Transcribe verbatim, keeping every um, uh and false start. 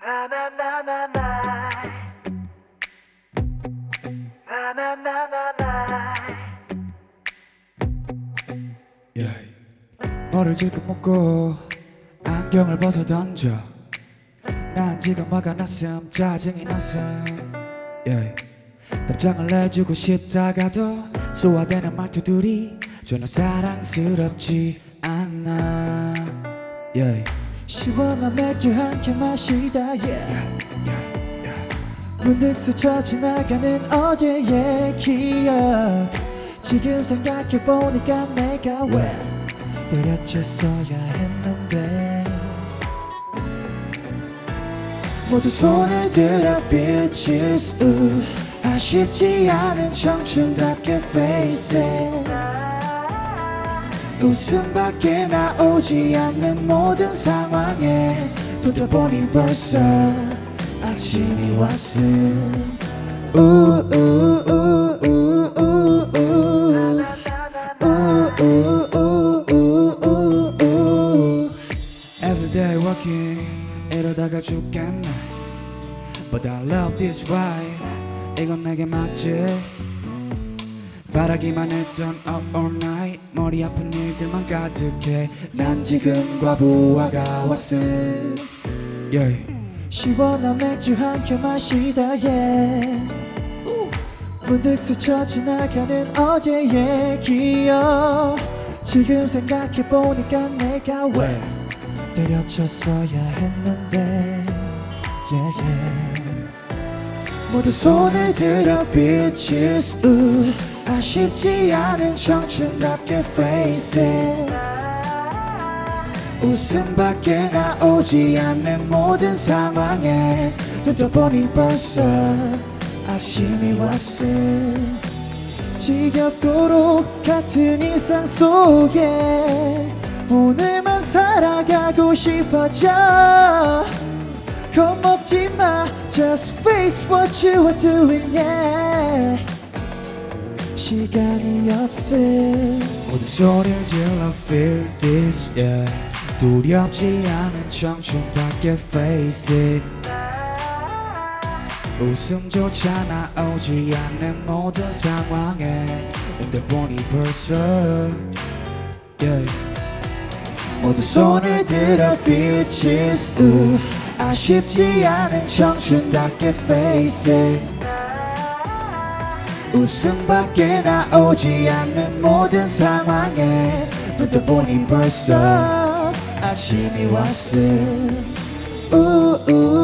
yeah. 너를 질끈 묶고 안경을 벗어 던져. 난 지금 화가 났음 짜증이 났음 yeah. 답장을 내주고 싶다가도 소화되는 말투들이 전혀 사랑스럽지 않아 yeah. 시원한 맥주 한 캔 마시다 yeah. yeah, yeah, yeah. 문득 스쳐 지나가는 어제의 기억 지금 생각해보니까 내가 왜 때려쳤어야 했는데 모두 손을 들어 bitches 우 아쉽지 않은 청춘답게 face it 웃음밖에 나오지 않는 모든 상황에 눈 떠보니 벌써 아침이 왔음 Everyday working 이러다가 죽겠네 But I love this way 이건 내게 맞지 바라기만 했던 up all night 머리 아픈 일들만 가득해 난 지금 과부하가 왔음 yeah. 시원한 맥주 한 캔 마시다 yeah. 문득 스쳐 지나가는 어제의 기억 지금 생각해보니까 내가 왜 때려쳤어야 했는데 yeah, yeah. 모두 손을 들어 bitches 우 아쉽지 않은 청춘답게 face it 웃음밖에 나오지 않는 모든 상황에 눈 떠보니 벌써 아침이 왔음 지겹도록 같은 일상 속에 오늘만 살아가고 싶어져 겁먹지 마 just face what you are doing yeah 시간이 없음 모든 소리를 질러 feel this yeah 두렵지 않은 청춘답게 face it 웃음조차 나오지 않는 모든 상황에 눈 떠보니 벌써 yeah. 모두 손을 들어 bitches 우 아쉽지 않은 청춘답게 face it 웃음밖에 나오지 않는 모든 상황에 눈 떠보니 벌써 아침이 왔음 우우